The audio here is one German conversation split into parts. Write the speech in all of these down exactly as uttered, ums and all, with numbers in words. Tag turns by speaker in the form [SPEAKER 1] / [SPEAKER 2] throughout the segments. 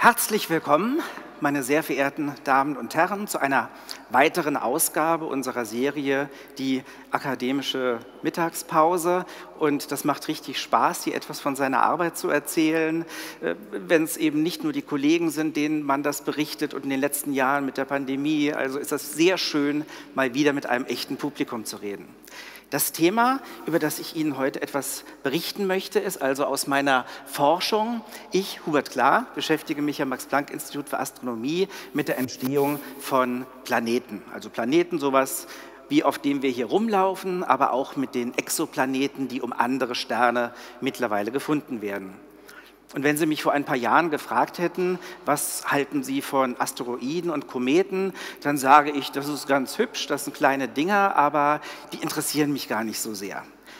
[SPEAKER 1] Herzlich willkommen, meine sehr verehrten Damen und Herren, zu einer weiteren Ausgabe unserer Serie Die akademische Mittagspause. Und das macht richtig Spaß, hier etwas von seiner Arbeit zu erzählen, wenn es eben nicht nur die Kollegen sind, denen man das berichtet und in den letzten Jahren mit der Pandemie. Also ist es sehr schön, mal wieder mit einem echten Publikum zu reden. Das Thema, über das ich Ihnen heute etwas berichten möchte, ist also aus meiner Forschung. Ich, Hubert Klar, beschäftige mich am Max-Planck-Institut für Astronomie mit der Entstehung von Planeten. Also Planeten, sowas wie auf dem wir hier rumlaufen, aber auch mit den Exoplaneten, die um andere Sterne mittlerweile gefunden werden. Und wenn Sie mich vor ein paar Jahren gefragt hätten, was halten Sie von Asteroiden und Kometen, dann sage ich, das ist ganz hübsch, das sind kleine Dinger, aber die interessieren mich gar nicht so sehr.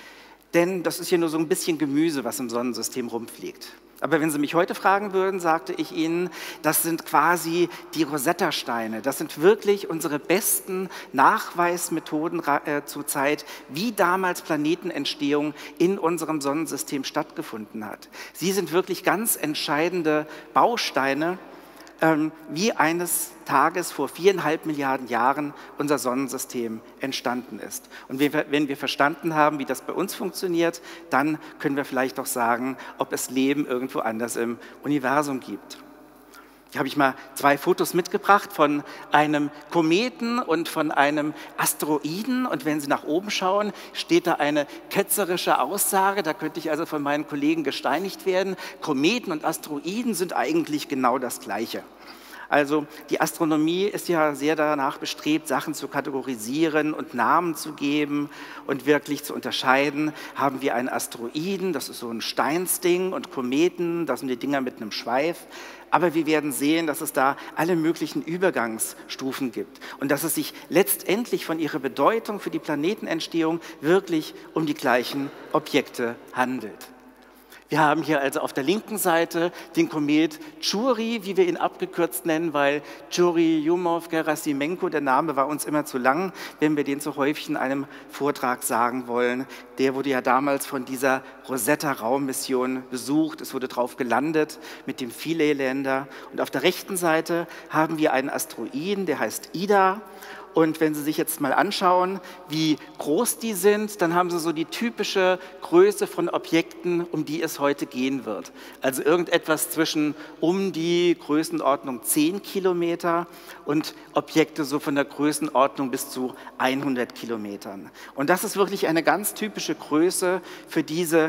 [SPEAKER 1] Denn das ist ja nur so ein bisschen Gemüse, was im Sonnensystem rumfliegt. Aber wenn Sie mich heute fragen würden, sagte ich Ihnen, das sind quasi die Rosetta-Steine. Das sind wirklich unsere besten Nachweismethoden äh, zur Zeit, wie damals Planetenentstehung in unserem Sonnensystem stattgefunden hat. Sie sind wirklich ganz entscheidende Bausteine, ähm, wie eines Tages vor viereinhalb Milliarden Jahren unser Sonnensystem entstanden ist. Und wenn wir verstanden haben, wie das bei uns funktioniert, dann können wir vielleicht auch sagen, ob es Leben irgendwo anders im Universum gibt. Hier habe ich mal zwei Fotos mitgebracht von einem Kometen und von einem Asteroiden. Und wenn Sie nach oben schauen, steht da eine ketzerische Aussage. Da könnte ich also von meinen Kollegen gesteinigt werden. Kometen und Asteroiden sind eigentlich genau das Gleiche. Also die Astronomie ist ja sehr danach bestrebt, Sachen zu kategorisieren und Namen zu geben und wirklich zu unterscheiden. Haben wir einen Asteroiden, das ist so ein Steinsding, und Kometen, das sind die Dinger mit einem Schweif. Aber wir werden sehen, dass es da alle möglichen Übergangsstufen gibt und dass es sich letztendlich von ihrer Bedeutung für die Planetenentstehung wirklich um die gleichen Objekte handelt. Wir haben hier also auf der linken Seite den Komet Chury, wie wir ihn abgekürzt nennen, weil Churyumov-Gerasimenko, der Name war uns immer zu lang, wenn wir den so häufig in einem Vortrag sagen wollen. Der wurde ja damals von dieser Rosetta-Raummission besucht, es wurde drauf gelandet mit dem Philae-Lander. Und auf der rechten Seite haben wir einen Asteroiden, der heißt Ida. Und wenn Sie sich jetzt mal anschauen, wie groß die sind, dann haben Sie so die typische Größe von Objekten, um die es heute gehen wird. Also irgendetwas zwischen um die Größenordnung zehn Kilometer und Objekte so von der Größenordnung bis zu hundert Kilometern. Und das ist wirklich eine ganz typische Größe für diese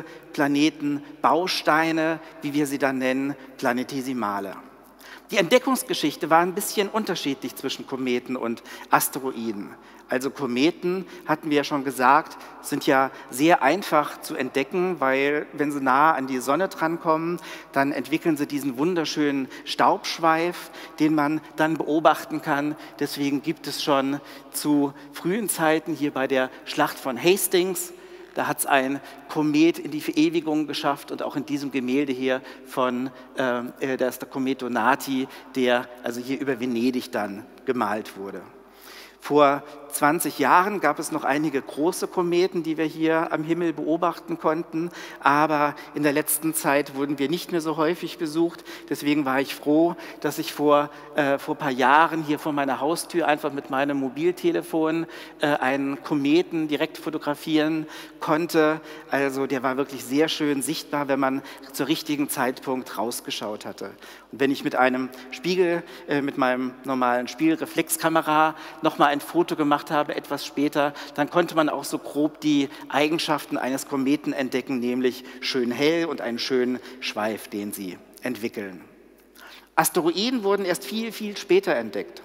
[SPEAKER 1] Planetenbausteine, wie wir sie dann nennen, Planetesimale. Die Entdeckungsgeschichte war ein bisschen unterschiedlich zwischen Kometen und Asteroiden. Also Kometen, hatten wir ja schon gesagt, sind ja sehr einfach zu entdecken, weil wenn sie nah an die Sonne drankommen, dann entwickeln sie diesen wunderschönen Staubschweif, den man dann beobachten kann. Deswegen gibt es schon zu frühen Zeiten hier bei der Schlacht von Hastings, da hat es ein Komet in die Verewigung geschafft, und auch in diesem Gemälde hier von, äh, da ist der Komet Donati, der also hier über Venedig dann gemalt wurde. Vor zwanzig Jahren gab es noch einige große Kometen, die wir hier am Himmel beobachten konnten, aber in der letzten Zeit wurden wir nicht mehr so häufig besucht. Deswegen war ich froh, dass ich vor, äh, vor ein paar Jahren hier vor meiner Haustür einfach mit meinem Mobiltelefon äh, einen Kometen direkt fotografieren konnte. Also der war wirklich sehr schön sichtbar, wenn man zur richtigen Zeitpunkt rausgeschaut hatte. Und wenn ich mit einem Spiegel, äh, mit meinem normalen Spiegelreflexkamera nochmal ein Foto gemacht habe, etwas später, dann konnte man auch so grob die Eigenschaften eines Kometen entdecken, nämlich schön hell und einen schönen Schweif, den sie entwickeln. Asteroiden wurden erst viel, viel später entdeckt.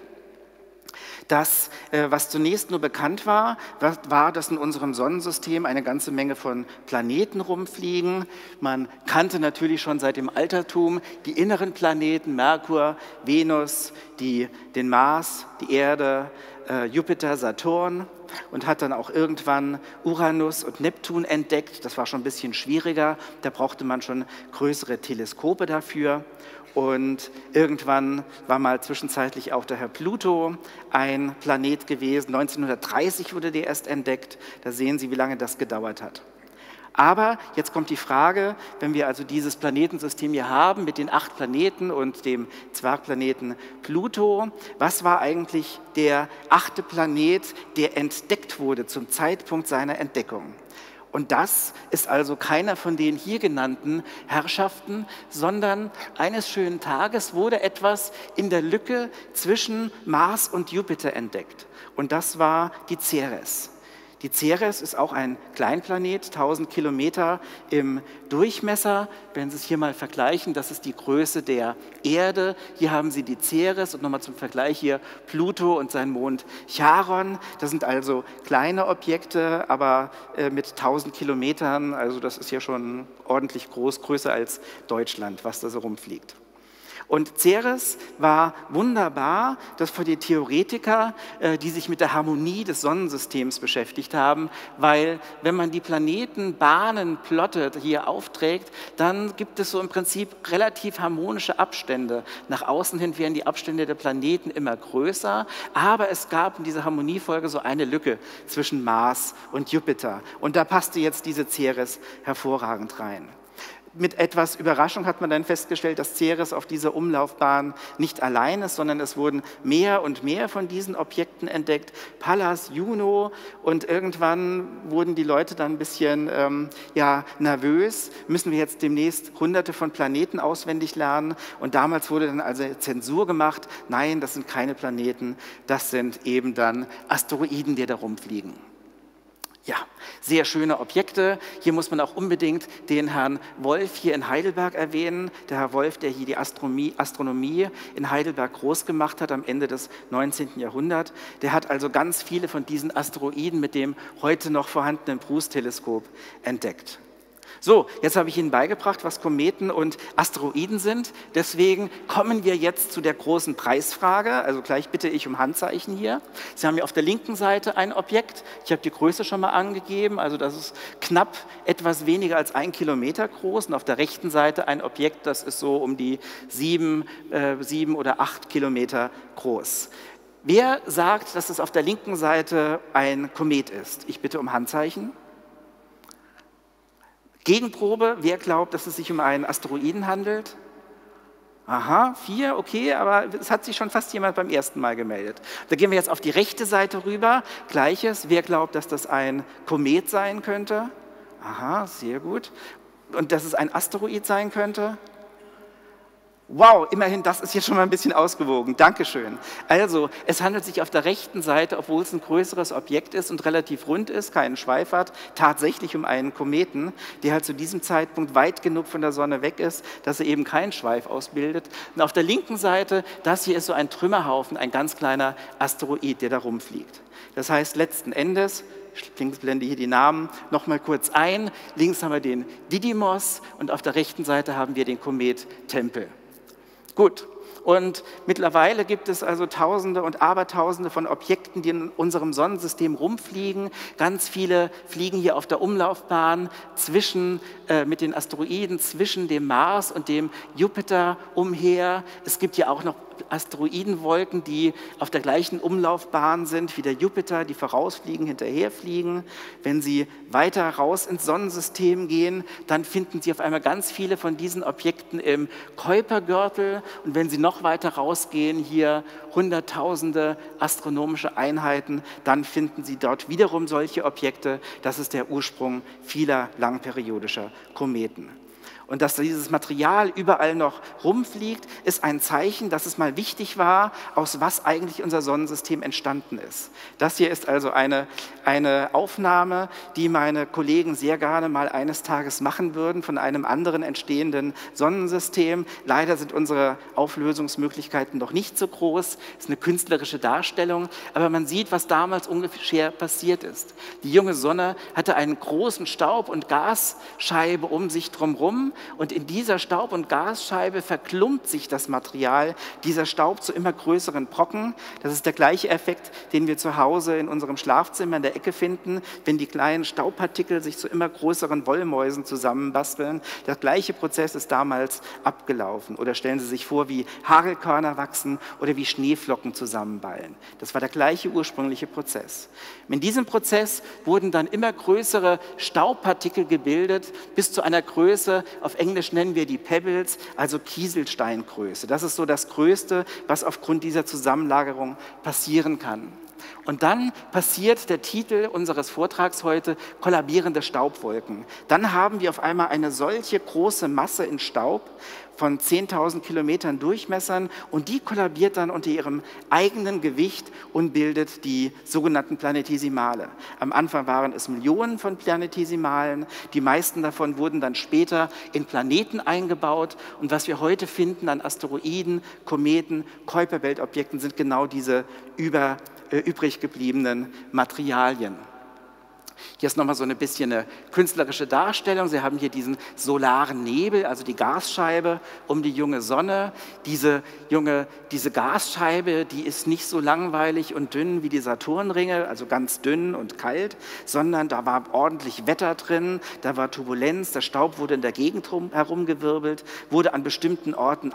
[SPEAKER 1] Das, was zunächst nur bekannt war, war, dass in unserem Sonnensystem eine ganze Menge von Planeten rumfliegen. Man kannte natürlich schon seit dem Altertum die inneren Planeten, Merkur, Venus, die, den Mars, die Erde, äh, Jupiter, Saturn, und hat dann auch irgendwann Uranus und Neptun entdeckt. Das war schon ein bisschen schwieriger, da brauchte man schon größere Teleskope dafür. Und irgendwann war mal zwischenzeitlich auch der Herr Pluto ein Planet gewesen. neunzehnhundertdreißig wurde der erst entdeckt. Da sehen Sie, wie lange das gedauert hat. Aber jetzt kommt die Frage, wenn wir also dieses Planetensystem hier haben mit den acht Planeten und dem Zwergplaneten Pluto, was war eigentlich der achte Planet, der entdeckt wurde zum Zeitpunkt seiner Entdeckung? Und das ist also keiner von den hier genannten Herrschaften, sondern eines schönen Tages wurde etwas in der Lücke zwischen Mars und Jupiter entdeckt. Und das war die Ceres. Die Ceres ist auch ein Kleinplanet, tausend Kilometer im Durchmesser. Wenn Sie es hier mal vergleichen, das ist die Größe der Erde. Hier haben Sie die Ceres und nochmal zum Vergleich hier Pluto und sein Mond Charon. Das sind also kleine Objekte, aber äh, mit tausend Kilometern. Also das ist ja schon ordentlich groß, größer als Deutschland, was da so rumfliegt. Und Ceres war wunderbar, das für die Theoretiker, die sich mit der Harmonie des Sonnensystems beschäftigt haben, weil wenn man die Planetenbahnen plottet, hier aufträgt, dann gibt es so im Prinzip relativ harmonische Abstände. Nach außen hin werden die Abstände der Planeten immer größer, aber es gab in dieser Harmoniefolge so eine Lücke zwischen Mars und Jupiter. Und da passte jetzt diese Ceres hervorragend rein. Mit etwas Überraschung hat man dann festgestellt, dass Ceres auf dieser Umlaufbahn nicht allein ist, sondern es wurden mehr und mehr von diesen Objekten entdeckt, Pallas, Juno, und irgendwann wurden die Leute dann ein bisschen ähm, ja, nervös, müssen wir jetzt demnächst hunderte von Planeten auswendig lernen, und damals wurde dann also Zensur gemacht, nein, das sind keine Planeten, das sind eben dann Asteroiden, die da rumfliegen. Ja, sehr schöne Objekte. Hier muss man auch unbedingt den Herrn Wolf hier in Heidelberg erwähnen. Der Herr Wolf, der hier die Astronomie, Astronomie in Heidelberg groß gemacht hat am Ende des neunzehnten Jahrhunderts. Der hat also ganz viele von diesen Asteroiden mit dem heute noch vorhandenen Bruce-Teleskop entdeckt. So, jetzt habe ich Ihnen beigebracht, was Kometen und Asteroiden sind. Deswegen kommen wir jetzt zu der großen Preisfrage. Also gleich bitte ich um Handzeichen hier. Sie haben hier auf der linken Seite ein Objekt. Ich habe die Größe schon mal angegeben. Also das ist knapp etwas weniger als ein Kilometer groß. Und auf der rechten Seite ein Objekt, das ist so um die sieben, äh, sieben oder acht Kilometer groß. Wer sagt, dass es auf der linken Seite ein Komet ist? Ich bitte um Handzeichen. Gegenprobe, wer glaubt, dass es sich um einen Asteroiden handelt? Aha, vier, okay, aber es hat sich schon fast jemand beim ersten Mal gemeldet. Da gehen wir jetzt auf die rechte Seite rüber. Gleiches, wer glaubt, dass das ein Komet sein könnte? Aha, sehr gut. Und dass es ein Asteroid sein könnte? Wow, immerhin, das ist jetzt schon mal ein bisschen ausgewogen. Dankeschön. Also, es handelt sich auf der rechten Seite, obwohl es ein größeres Objekt ist und relativ rund ist, keinen Schweif hat, tatsächlich um einen Kometen, der halt zu diesem Zeitpunkt weit genug von der Sonne weg ist, dass er eben keinen Schweif ausbildet. Und auf der linken Seite, das hier ist so ein Trümmerhaufen, ein ganz kleiner Asteroid, der da rumfliegt. Das heißt, letzten Endes, ich blende hier die Namen noch mal kurz ein, links haben wir den Didymos und auf der rechten Seite haben wir den Komet Tempel. Gut, und mittlerweile gibt es also Tausende und Abertausende von Objekten, die in unserem Sonnensystem rumfliegen. Ganz viele fliegen hier auf der Umlaufbahn zwischen, äh, mit den Asteroiden zwischen dem Mars und dem Jupiter umher. Es gibt ja auch noch Asteroidenwolken, die auf der gleichen Umlaufbahn sind wie der Jupiter, die vorausfliegen, hinterherfliegen. Wenn Sie weiter raus ins Sonnensystem gehen, dann finden Sie auf einmal ganz viele von diesen Objekten im Kuipergürtel. Und wenn Sie noch weiter rausgehen, hier hunderttausende astronomische Einheiten, dann finden Sie dort wiederum solche Objekte. Das ist der Ursprung vieler langperiodischer Kometen. Und dass dieses Material überall noch rumfliegt, ist ein Zeichen, dass es mal wichtig war, aus was eigentlich unser Sonnensystem entstanden ist. Das hier ist also eine, eine Aufnahme, die meine Kollegen sehr gerne mal eines Tages machen würden von einem anderen entstehenden Sonnensystem. Leider sind unsere Auflösungsmöglichkeiten noch nicht so groß. Es ist eine künstlerische Darstellung, aber man sieht, was damals ungefähr passiert ist. Die junge Sonne hatte einen großen Staub- und Gasscheibe um sich drumherum. herum und in dieser Staub- und Gasscheibe verklumpt sich das Material, dieser Staub zu immer größeren Brocken. Das ist der gleiche Effekt, den wir zu Hause in unserem Schlafzimmer in der Ecke finden, wenn die kleinen Staubpartikel sich zu immer größeren Wollmäusen zusammenbasteln. Der gleiche Prozess ist damals abgelaufen. Oder stellen Sie sich vor, wie Hagelkörner wachsen oder wie Schneeflocken zusammenballen. Das war der gleiche ursprüngliche Prozess. In diesem Prozess wurden dann immer größere Staubpartikel gebildet, bis zu einer Größe, auf Englisch nennen wir die Pebbles, also Kieselsteingröße. Das ist so das Größte, was aufgrund dieser Zusammenlagerung passieren kann. Und dann passiert der Titel unseres Vortrags heute, kollabierende Staubwolken. Dann haben wir auf einmal eine solche große Masse in Staub von zehntausend Kilometern Durchmessern und die kollabiert dann unter ihrem eigenen Gewicht und bildet die sogenannten Planetesimale. Am Anfang waren es Millionen von Planetesimalen, die meisten davon wurden dann später in Planeten eingebaut und was wir heute finden an Asteroiden, Kometen, Kuiperbelt-Objekten sind genau diese über übrig gebliebenen Materialien. Hier ist nochmal so ein bisschen eine künstlerische Darstellung. Sie haben hier diesen solaren Nebel, also die Gasscheibe um die junge Sonne. Diese junge, diese Gasscheibe, die ist nicht so langweilig und dünn wie die Saturnringe, also ganz dünn und kalt, sondern da war ordentlich Wetter drin, da war Turbulenz, der Staub wurde in der Gegend herumgewirbelt, wurde an bestimmten Orten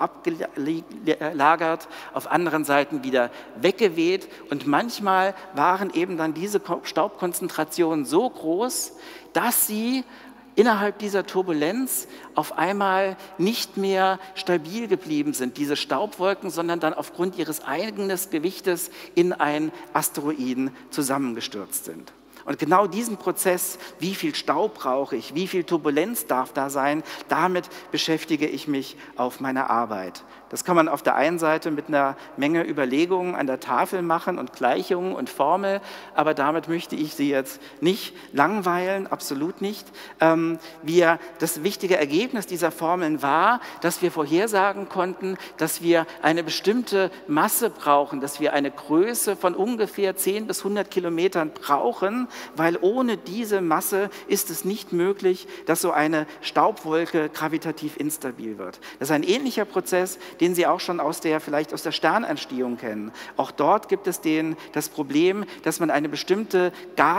[SPEAKER 1] abgelagert, auf anderen Seiten wieder weggeweht und manchmal waren eben dann diese Staubkonzentrationen so so groß, dass sie innerhalb dieser Turbulenz auf einmal nicht mehr stabil geblieben sind, diese Staubwolken, sondern dann aufgrund ihres eigenen Gewichtes in einen Asteroiden zusammengestürzt sind. Und genau diesen Prozess, wie viel Staub brauche ich, wie viel Turbulenz darf da sein, damit beschäftige ich mich auf meiner Arbeit. Das kann man auf der einen Seite mit einer Menge Überlegungen an der Tafel machen und Gleichungen und Formeln, aber damit möchte ich Sie jetzt nicht langweilen, absolut nicht. Ähm, wir, das wichtige Ergebnis dieser Formeln war, dass wir vorhersagen konnten, dass wir eine bestimmte Masse brauchen, dass wir eine Größe von ungefähr zehn bis hundert Kilometern brauchen, weil ohne diese Masse ist es nicht möglich, dass so eine Staubwolke gravitativ instabil wird. Das ist ein ähnlicher Prozess, den Sie auch schon aus der, vielleicht aus der Sternentstehung kennen. Auch dort gibt es den, das Problem, dass man eine bestimmte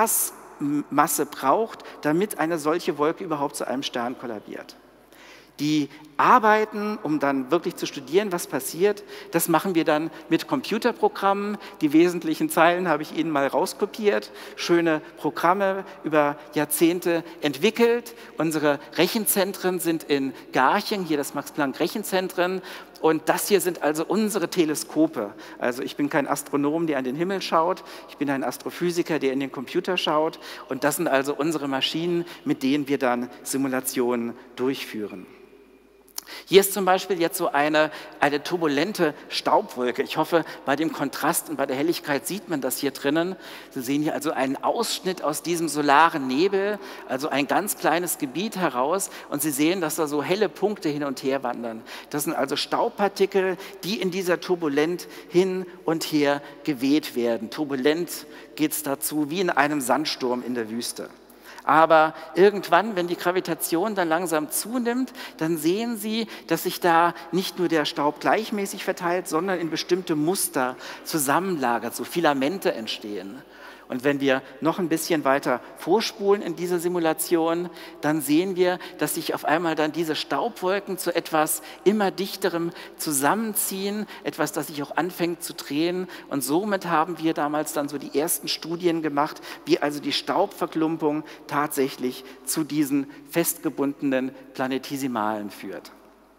[SPEAKER 1] Gasmasse braucht, damit eine solche Wolke überhaupt zu einem Stern kollabiert. Die Arbeiten, um dann wirklich zu studieren, was passiert, das machen wir dann mit Computerprogrammen. Die wesentlichen Zeilen habe ich Ihnen mal rauskopiert. Schöne Programme über Jahrzehnte entwickelt. Unsere Rechenzentren sind in Garching, hier das Max-Planck-Rechenzentren. Und das hier sind also unsere Teleskope. Also ich bin kein Astronom, der an den Himmel schaut. Ich bin ein Astrophysiker, der in den Computer schaut. Und das sind also unsere Maschinen, mit denen wir dann Simulationen durchführen. Hier ist zum Beispiel jetzt so eine, eine turbulente Staubwolke. Ich hoffe, bei dem Kontrast und bei der Helligkeit sieht man das hier drinnen. Sie sehen hier also einen Ausschnitt aus diesem solaren Nebel, also ein ganz kleines Gebiet heraus. Und Sie sehen, dass da so helle Punkte hin und her wandern. Das sind also Staubpartikel, die in dieser Turbulent hin und her geweht werden. Turbulent geht es dazu wie in einem Sandsturm in der Wüste. Aber irgendwann, wenn die Gravitation dann langsam zunimmt, dann sehen Sie, dass sich da nicht nur der Staub gleichmäßig verteilt, sondern in bestimmte Muster zusammenlagert, so Filamente entstehen. Und wenn wir noch ein bisschen weiter vorspulen in dieser Simulation, dann sehen wir, dass sich auf einmal dann diese Staubwolken zu etwas immer dichterem zusammenziehen, etwas, das sich auch anfängt zu drehen. Und somit haben wir damals dann so die ersten Studien gemacht, wie also die Staubverklumpung tatsächlich zu diesen festgebundenen Planetesimalen führt.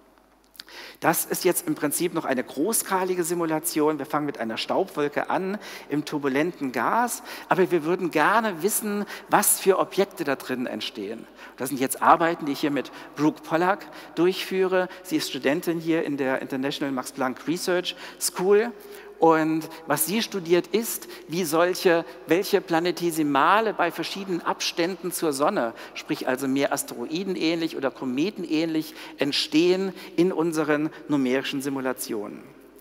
[SPEAKER 1] Das ist jetzt im Prinzip noch eine großskalige Simulation. Wir fangen mit einer Staubwolke an im turbulenten Gas, aber wir würden gerne wissen, was für Objekte da drin entstehen. Das sind jetzt Arbeiten, die ich hier mit Brooke Pollack durchführe. Sie ist Studentin hier in der International Max Planck Research School. Und was sie studiert ist, wie solche, welche Planetesimale bei verschiedenen Abständen zur Sonne, sprich also mehr Asteroiden-ähnlich oder Kometen-ähnlich, entstehen in unseren numerischen Simulationen.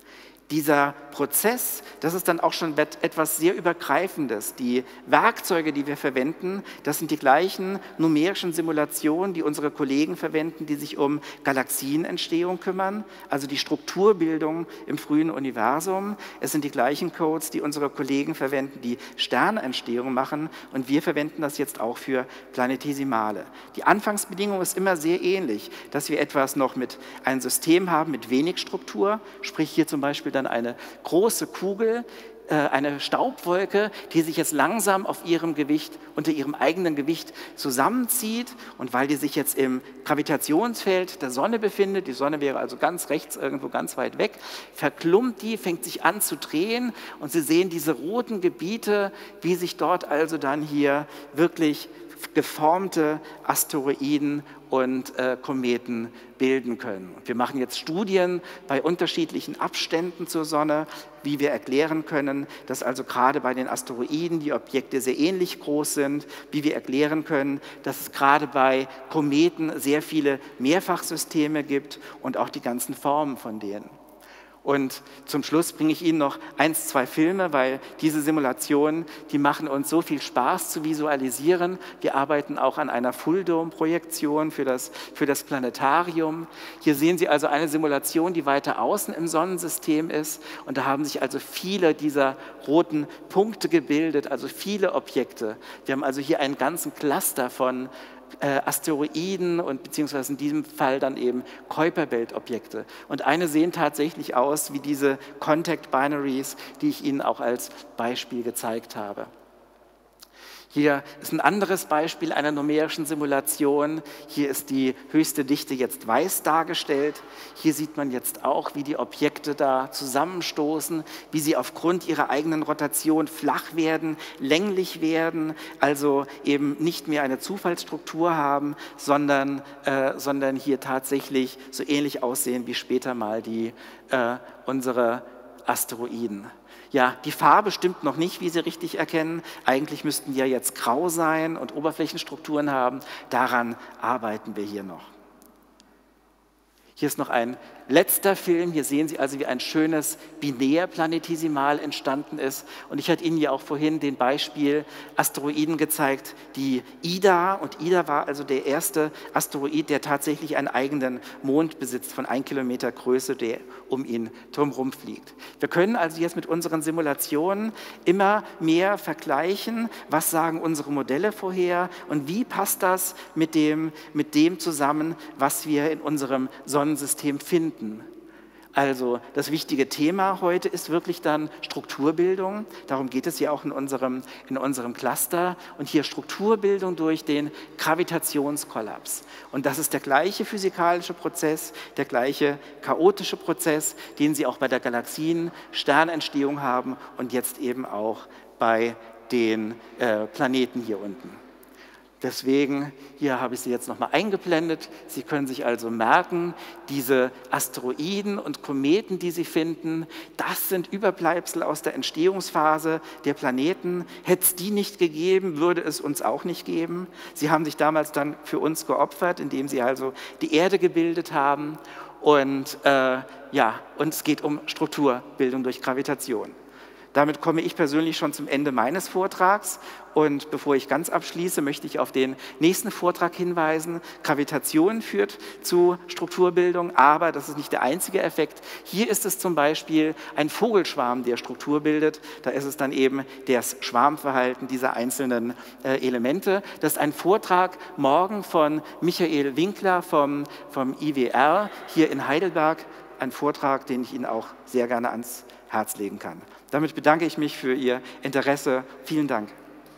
[SPEAKER 1] Dieser Prozess, das ist dann auch schon etwas sehr Übergreifendes. Die Werkzeuge, die wir verwenden, das sind die gleichen numerischen Simulationen, die unsere Kollegen verwenden, die sich um Galaxienentstehung kümmern, also die Strukturbildung im frühen Universum. Es sind die gleichen Codes, die unsere Kollegen verwenden, die Sternentstehung machen, und wir verwenden das jetzt auch für Planetesimale. Die Anfangsbedingung ist immer sehr ähnlich, dass wir etwas noch mit einem System haben mit wenig Struktur, sprich hier zum Beispiel dann eine große Kugel, äh, eine Staubwolke, die sich jetzt langsam auf ihrem Gewicht, unter ihrem eigenen Gewicht zusammenzieht, und weil die sich jetzt im Gravitationsfeld der Sonne befindet, die Sonne wäre also ganz rechts, irgendwo ganz weit weg, verklumpt die, fängt sich an zu drehen, und Sie sehen diese roten Gebiete, wie sich dort also dann hier wirklich geformte Asteroiden und äh, Kometen bilden können. Wir machen jetzt Studien bei unterschiedlichen Abständen zur Sonne, wie wir erklären können, dass also gerade bei den Asteroiden die Objekte sehr ähnlich groß sind, wie wir erklären können, dass es gerade bei Kometen sehr viele Mehrfachsysteme gibt und auch die ganzen Formen von denen. Und zum Schluss bringe ich Ihnen noch eins, zwei Filme, weil diese Simulationen, die machen uns so viel Spaß zu visualisieren. Wir arbeiten auch an einer Full-Dome-Projektion für das, für das Planetarium. Hier sehen Sie also eine Simulation, die weiter außen im Sonnensystem ist. Und da haben sich also viele dieser roten Punkte gebildet, also viele Objekte. Wir haben also hier einen ganzen Cluster von Äh, Asteroiden und beziehungsweise in diesem Fall dann eben Kuiperbelt-Objekte. Und eine sehen tatsächlich aus wie diese Contact Binaries, die ich Ihnen auch als Beispiel gezeigt habe. Hier ist ein anderes Beispiel einer numerischen Simulation. Hier ist die höchste Dichte jetzt weiß dargestellt. Hier sieht man jetzt auch, wie die Objekte da zusammenstoßen, wie sie aufgrund ihrer eigenen Rotation flach werden, länglich werden, also eben nicht mehr eine Zufallsstruktur haben, sondern, äh, sondern hier tatsächlich so ähnlich aussehen wie später mal die, äh, unsere Asteroiden. Ja, die Farbe stimmt noch nicht, wie Sie richtig erkennen. Eigentlich müssten die ja jetzt grau sein und Oberflächenstrukturen haben. Daran arbeiten wir hier noch. Hier ist noch ein letzter Film. Hier sehen Sie also, wie ein schönes Binärplanetesimal entstanden ist. Und ich hatte Ihnen ja auch vorhin den Beispiel Asteroiden gezeigt, die Ida. Und Ida war also der erste Asteroid, der tatsächlich einen eigenen Mond besitzt von ein Kilometer Größe, der um ihn drumherum fliegt. Wir können also jetzt mit unseren Simulationen immer mehr vergleichen, was sagen unsere Modelle vorher und wie passt das mit dem, mit dem zusammen, was wir in unserem Sonnensystem finden. Also das wichtige Thema heute ist wirklich dann Strukturbildung. Darum geht es ja auch in unserem, in unserem Cluster. Und hier Strukturbildung durch den Gravitationskollaps. Und das ist der gleiche physikalische Prozess, der gleiche chaotische Prozess, den Sie auch bei der Galaxien-Sternentstehung haben und jetzt eben auch bei den äh, Planeten hier unten. Deswegen, hier habe ich sie jetzt nochmal eingeblendet. Sie können sich also merken, diese Asteroiden und Kometen, die Sie finden, das sind Überbleibsel aus der Entstehungsphase der Planeten. Hätte es die nicht gegeben, würde es uns auch nicht geben. Sie haben sich damals dann für uns geopfert, indem Sie also die Erde gebildet haben. Und, äh, ja, und es geht um Strukturbildung durch Gravitation. Damit komme ich persönlich schon zum Ende meines Vortrags und bevor ich ganz abschließe, möchte ich auf den nächsten Vortrag hinweisen. Gravitation führt zu Strukturbildung, aber das ist nicht der einzige Effekt. Hier ist es zum Beispiel ein Vogelschwarm, der Struktur bildet. Da ist es dann eben das Schwarmverhalten dieser einzelnen äh, Elemente. Das ist ein Vortrag morgen von Michael Winkler vom, vom I W R hier in Heidelberg. Ein Vortrag, den ich Ihnen auch sehr gerne ans Herz legen kann. Damit bedanke ich mich für Ihr Interesse. Vielen Dank.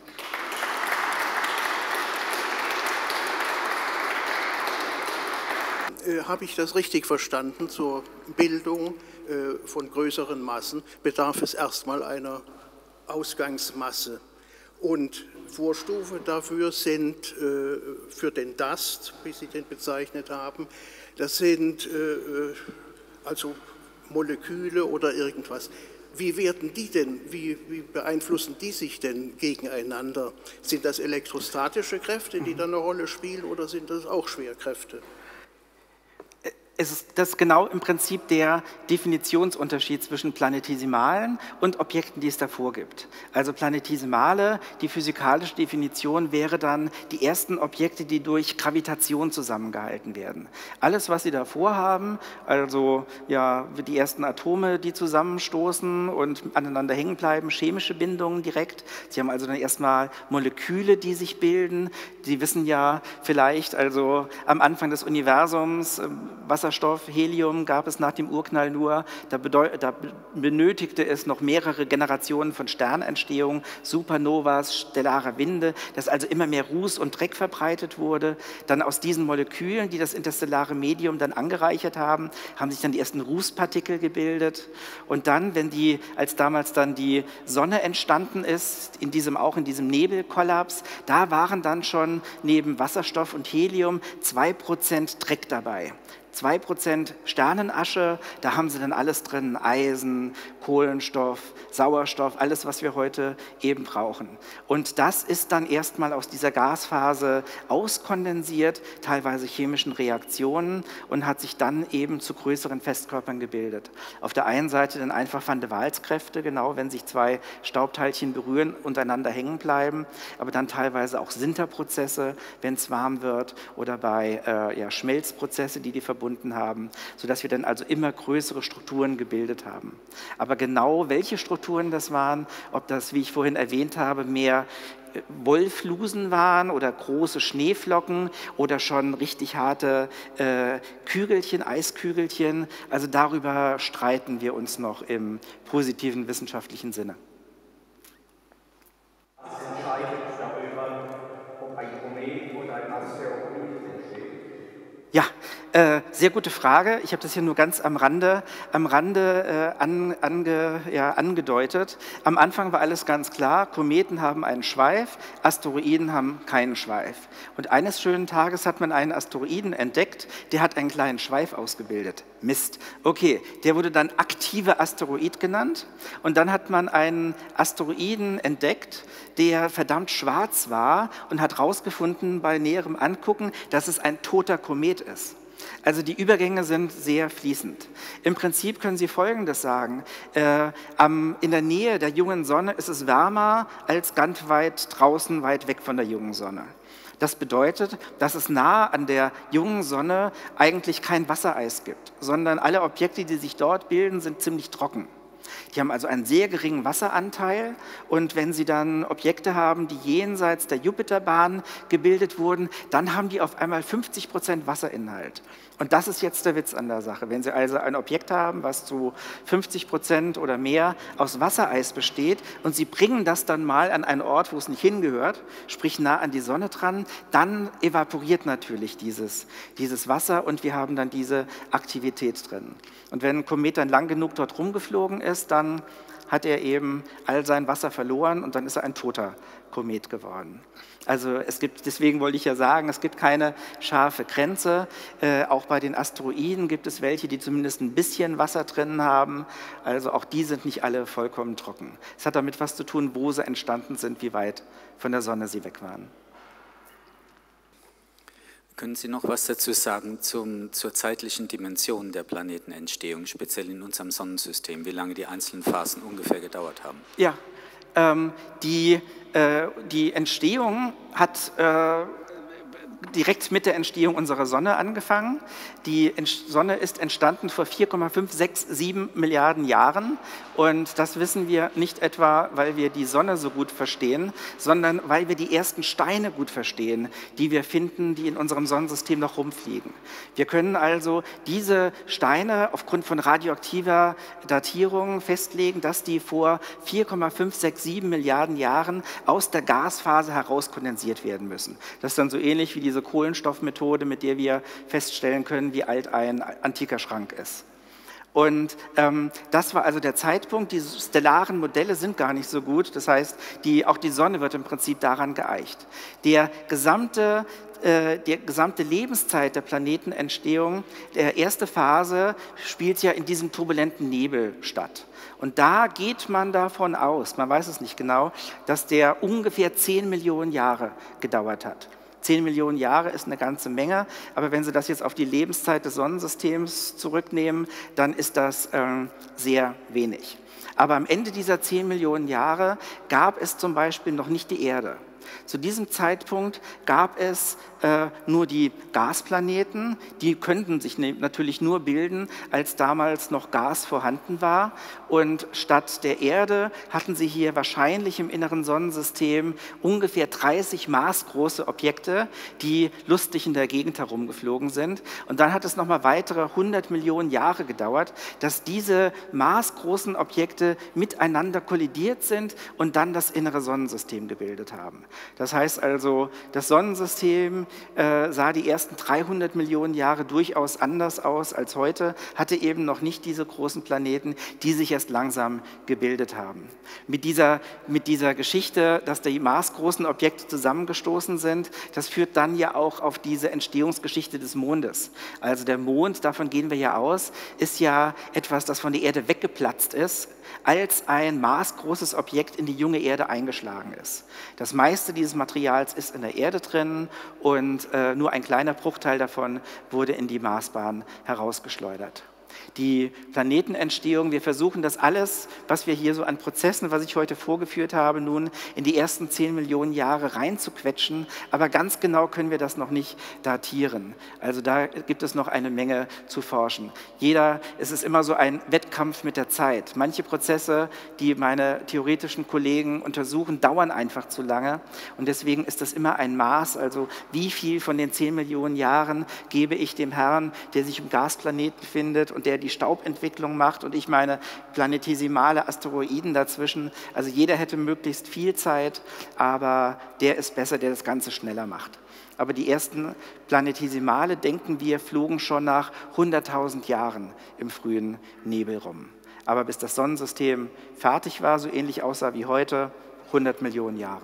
[SPEAKER 2] Äh, habe ich das richtig verstanden? Zur Bildung äh, von größeren Massen bedarf es erstmal einer Ausgangsmasse. Und Vorstufe dafür sind äh, für den Dust, wie Sie den bezeichnet haben, das sind äh, also Moleküle oder irgendwas. Wie werden die denn, wie, wie beeinflussen die sich denn gegeneinander? Sind das elektrostatische Kräfte, die da eine Rolle spielen, oder sind das auch Schwerkräfte?
[SPEAKER 1] Es ist das genau im Prinzip der Definitionsunterschied zwischen Planetesimalen und Objekten, die es davor gibt. Also Planetesimale, die physikalische Definition wäre dann die ersten Objekte, die durch Gravitation zusammengehalten werden. Alles, was Sie davor haben, also ja, die ersten Atome, die zusammenstoßen und aneinander hängen bleiben, chemische Bindungen direkt. Sie haben also dann erstmal Moleküle, die sich bilden. Sie wissen ja vielleicht, also am Anfang des Universums, Wasserstoff, Helium gab es nach dem Urknall nur, da, da benötigte es noch mehrere Generationen von Sternentstehung, Supernovas, stellare Winde, dass also immer mehr Ruß und Dreck verbreitet wurde. Dann aus diesen Molekülen, die das interstellare Medium dann angereichert haben, haben sich dann die ersten Rußpartikel gebildet. Und dann, wenn die, als damals dann die Sonne entstanden ist, in diesem, auch in diesem Nebelkollaps, da waren dann schon neben Wasserstoff und Helium zwei Prozent Dreck dabei. zwei Prozent Sternenasche, da haben sie dann alles drin, Eisen, Kohlenstoff, Sauerstoff, alles, was wir heute eben brauchen. Und das ist dann erstmal aus dieser Gasphase auskondensiert, teilweise chemischen Reaktionen, und hat sich dann eben zu größeren Festkörpern gebildet. Auf der einen Seite dann einfach Van der Waals-Kräfte, genau, wenn sich zwei Staubteilchen berühren, untereinander hängen bleiben, aber dann teilweise auch Sinterprozesse, wenn es warm wird, oder bei äh, ja, Schmelzprozesse, die die verbunden haben, sodass wir dann also immer größere Strukturen gebildet haben. Aber genau welche Strukturen das waren, ob das, wie ich vorhin erwähnt habe, mehr Wollflusen waren oder große Schneeflocken oder schon richtig harte äh, Kügelchen, Eiskügelchen, also darüber streiten wir uns noch im positiven wissenschaftlichen Sinne.
[SPEAKER 3] Was entscheidet darüber, ob ein Komet oder ein Asteroid entsteht?
[SPEAKER 1] Ja, äh, sehr gute Frage. Ich habe das hier nur ganz am Rande, am Rande äh, an, ange, ja, angedeutet. Am Anfang war alles ganz klar, Kometen haben einen Schweif, Asteroiden haben keinen Schweif. Und eines schönen Tages hat man einen Asteroiden entdeckt, der hat einen kleinen Schweif ausgebildet. Mist. Okay, der wurde dann aktiver Asteroid genannt, und dann hat man einen Asteroiden entdeckt, der verdammt schwarz war, und hat herausgefunden bei näherem Angucken, dass es ein toter Komet ist. Also die Übergänge sind sehr fließend. Im Prinzip können Sie Folgendes sagen: äh, am, in der Nähe der jungen Sonne ist es wärmer als ganz weit draußen, weit weg von der jungen Sonne. Das bedeutet, dass es nah an der jungen Sonne eigentlich kein Wassereis gibt, sondern alle Objekte, die sich dort bilden, sind ziemlich trocken. Die haben also einen sehr geringen Wasseranteil, und wenn Sie dann Objekte haben, die jenseits der Jupiterbahn gebildet wurden, dann haben die auf einmal fünfzig Prozent Wasserinhalt. Und das ist jetzt der Witz an der Sache. Wenn Sie also ein Objekt haben, was zu fünfzig Prozent oder mehr aus Wassereis besteht, und Sie bringen das dann mal an einen Ort, wo es nicht hingehört, sprich nah an die Sonne dran, dann evaporiert natürlich dieses, dieses Wasser, und wir haben dann diese Aktivität drin. Und wenn ein Komet dann lang genug dort rumgeflogen ist, dann hat er eben all sein Wasser verloren, und dann ist er ein toter Komet geworden. Also es gibt, deswegen wollte ich ja sagen, es gibt keine scharfe Grenze. Äh, auch bei den Asteroiden gibt es welche, die zumindest ein bisschen Wasser drin haben. Also auch die sind nicht alle vollkommen trocken. Es hat damit was zu tun, wo sie entstanden sind, wie weit von der Sonne sie weg waren.
[SPEAKER 4] Können Sie noch was dazu sagen zum, zur zeitlichen Dimension der Planetenentstehung, speziell in unserem Sonnensystem, wie lange die einzelnen Phasen ungefähr gedauert haben?
[SPEAKER 1] Ja, ähm, die, äh, die Entstehung hat äh, direkt mit der Entstehung unserer Sonne angefangen. Die Sonne ist entstanden vor vier Komma fünf sechs sieben Milliarden Jahren, und das wissen wir nicht etwa, weil wir die Sonne so gut verstehen, sondern weil wir die ersten Steine gut verstehen, die wir finden, die in unserem Sonnensystem noch rumfliegen. Wir können also diese Steine aufgrund von radioaktiver Datierung festlegen, dass die vor vier Komma fünf sechs sieben Milliarden Jahren aus der Gasphase heraus kondensiert werden müssen. Das ist dann so ähnlich wie diese Kohlenstoffmethode, mit der wir feststellen können, wie alt ein antiker Schrank ist. Und ähm, das war also der Zeitpunkt. Die stellaren Modelle sind gar nicht so gut. Das heißt, die, auch die Sonne wird im Prinzip daran geeicht. Der gesamte, äh, die gesamte Lebenszeit der Planetenentstehung, der erste Phase, spielt ja in diesem turbulenten Nebel statt. Und da geht man davon aus, man weiß es nicht genau, dass der ungefähr zehn Millionen Jahre gedauert hat. Zehn Millionen Jahre ist eine ganze Menge, aber wenn Sie das jetzt auf die Lebenszeit des Sonnensystems zurücknehmen, dann ist das äh, sehr wenig. Aber am Ende dieser zehn Millionen Jahre gab es zum Beispiel noch nicht die Erde. Zu diesem Zeitpunkt gab es äh, nur die Gasplaneten, die könnten sich ne- natürlich nur bilden, als damals noch Gas vorhanden war. Und statt der Erde hatten sie hier wahrscheinlich im inneren Sonnensystem ungefähr dreißig maßgroße Objekte, die lustig in der Gegend herumgeflogen sind. Und dann hat es nochmal weitere hundert Millionen Jahre gedauert, dass diese maßgroßen Objekte miteinander kollidiert sind und dann das innere Sonnensystem gebildet haben. Das heißt also, das Sonnensystem äh, sah die ersten dreihundert Millionen Jahre durchaus anders aus als heute, hatte eben noch nicht diese großen Planeten, die sich erst langsam gebildet haben. Mit dieser, mit dieser Geschichte, dass die maßgroßen Objekte zusammengestoßen sind, das führt dann ja auch auf diese Entstehungsgeschichte des Mondes. Also der Mond, davon gehen wir ja aus, ist ja etwas, das von der Erde weggeplatzt ist, als ein maßgroßes Objekt in die junge Erde eingeschlagen ist. Das meiste dieses Materials ist in der Erde drin und äh, nur ein kleiner Bruchteil davon wurde in die Marsbahn herausgeschleudert. Die Planetenentstehung, wir versuchen das alles, was wir hier so an Prozessen, was ich heute vorgeführt habe, nun in die ersten zehn Millionen Jahre reinzuquetschen, aber ganz genau können wir das noch nicht datieren. Also da gibt es noch eine Menge zu forschen. Jeder, es ist immer so ein Wettkampf mit der Zeit. Manche Prozesse, die meine theoretischen Kollegen untersuchen, dauern einfach zu lange und deswegen ist das immer ein Maß, also wie viel von den zehn Millionen Jahren gebe ich dem Herrn, der sich im Gasplanet befindet und der die Staubentwicklung macht und ich meine planetesimale Asteroiden dazwischen. Also jeder hätte möglichst viel Zeit, aber der ist besser, der das Ganze schneller macht. Aber die ersten Planetesimale, denken wir, flogen schon nach hunderttausend Jahren im frühen Nebel rum. Aber bis das Sonnensystem fertig war, so ähnlich aussah wie heute, hundert Millionen Jahre.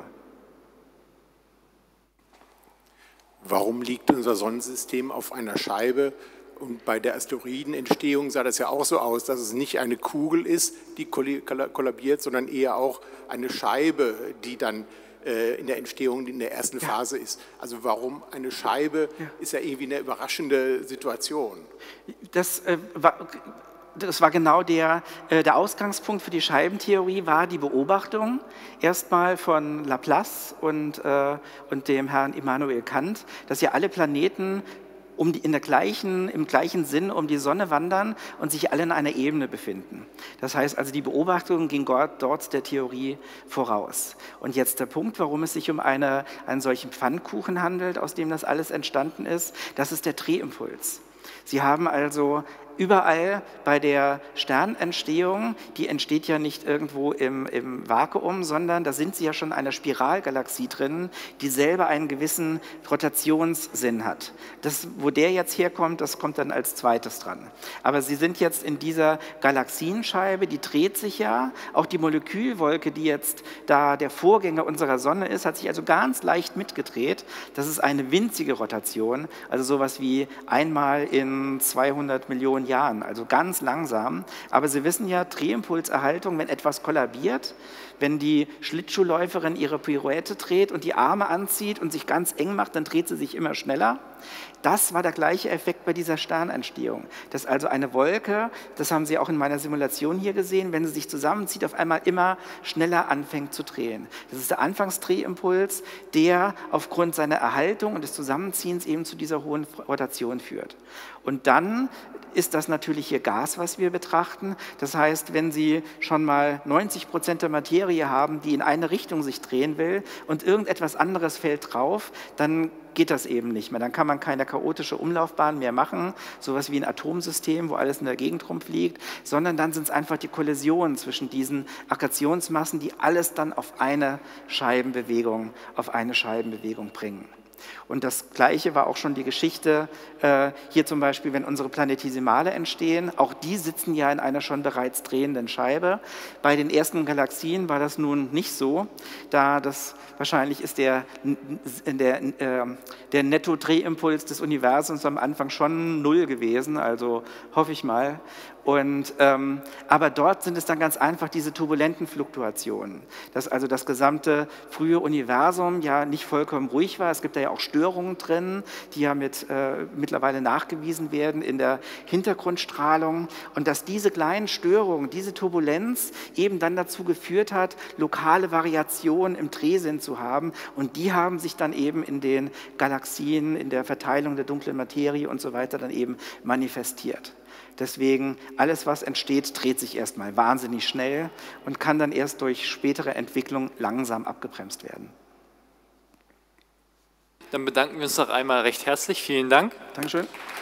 [SPEAKER 5] Warum liegt unser Sonnensystem auf einer Scheibe? Und bei der Asteroidenentstehung sah das ja auch so aus, dass es nicht eine Kugel ist, die kollabiert, sondern eher auch eine Scheibe, die dann äh, in der Entstehung in der ersten ja. Phase ist. Also warum eine Scheibe, ja. ist ja irgendwie eine überraschende Situation.
[SPEAKER 1] Das äh, war... Das war genau der, äh, der Ausgangspunkt für die Scheibentheorie, war die Beobachtung erstmal von Laplace und, äh, und dem Herrn Immanuel Kant, dass ja alle Planeten um die, in der gleichen, im gleichen Sinn um die Sonne wandern und sich alle in einer Ebene befinden. Das heißt also, die Beobachtung ging dort der Theorie voraus. Und jetzt der Punkt, warum es sich um eine, einen solchen Pfannkuchen handelt, aus dem das alles entstanden ist, das ist der Drehimpuls. Sie haben also überall bei der Sternentstehung, die entsteht ja nicht irgendwo im, im Vakuum, sondern da sind Sie ja schon in einer Spiralgalaxie drin, die selber einen gewissen Rotationssinn hat. Das, wo der jetzt herkommt, das kommt dann als zweites dran. Aber Sie sind jetzt in dieser Galaxienscheibe, die dreht sich ja, auch die Molekülwolke, die jetzt da der Vorgänger unserer Sonne ist, hat sich also ganz leicht mitgedreht. Das ist eine winzige Rotation, also sowas wie einmal in zweihundert Millionen Jahren, also ganz langsam. Aber Sie wissen ja, Drehimpulserhaltung, wenn etwas kollabiert, wenn die Schlittschuhläuferin ihre Pirouette dreht und die Arme anzieht und sich ganz eng macht, dann dreht sie sich immer schneller. Das war der gleiche Effekt bei dieser Sternentstehung. Dass also eine Wolke, das haben Sie auch in meiner Simulation hier gesehen, wenn sie sich zusammenzieht, auf einmal immer schneller anfängt zu drehen. Das ist der Anfangsdrehimpuls, der aufgrund seiner Erhaltung und des Zusammenziehens eben zu dieser hohen Rotation führt. Und dann ist das natürlich hier Gas, was wir betrachten. Das heißt, wenn Sie schon mal neunzig Prozent der Materie haben, die in eine Richtung sich drehen will und irgendetwas anderes fällt drauf, dann geht das eben nicht mehr. Dann kann man keine chaotische Umlaufbahn mehr machen, sowas wie ein Atomsystem, wo alles in der Gegend rumfliegt, sondern dann sind es einfach die Kollisionen zwischen diesen Akkretionsmassen, die alles dann auf eine Scheibenbewegung, auf eine Scheibenbewegung bringen. Und das Gleiche war auch schon die Geschichte, äh, hier zum Beispiel, wenn unsere Planetesimale entstehen, auch die sitzen ja in einer schon bereits drehenden Scheibe. Bei den ersten Galaxien war das nun nicht so, da das wahrscheinlich ist der, der, äh, der Netto-Drehimpuls des Universums am Anfang schon null gewesen, also hoffe ich mal. Und, ähm, aber dort sind es dann ganz einfach diese turbulenten Fluktuationen, dass also das gesamte frühe Universum ja nicht vollkommen ruhig war. Es gibt da ja auch Störungen drin, die ja mit, äh, mittlerweile nachgewiesen werden in der Hintergrundstrahlung. Und dass diese kleinen Störungen, diese Turbulenz eben dann dazu geführt hat, lokale Variationen im Drehsinn zu haben. Und die haben sich dann eben in den Galaxien, in der Verteilung der dunklen Materie und so weiter dann eben manifestiert. Deswegen, alles, was entsteht, dreht sich erstmal wahnsinnig schnell und kann dann erst durch spätere Entwicklung langsam abgebremst werden.
[SPEAKER 6] Dann bedanken wir uns noch einmal recht herzlich. Vielen Dank.
[SPEAKER 1] Dankeschön.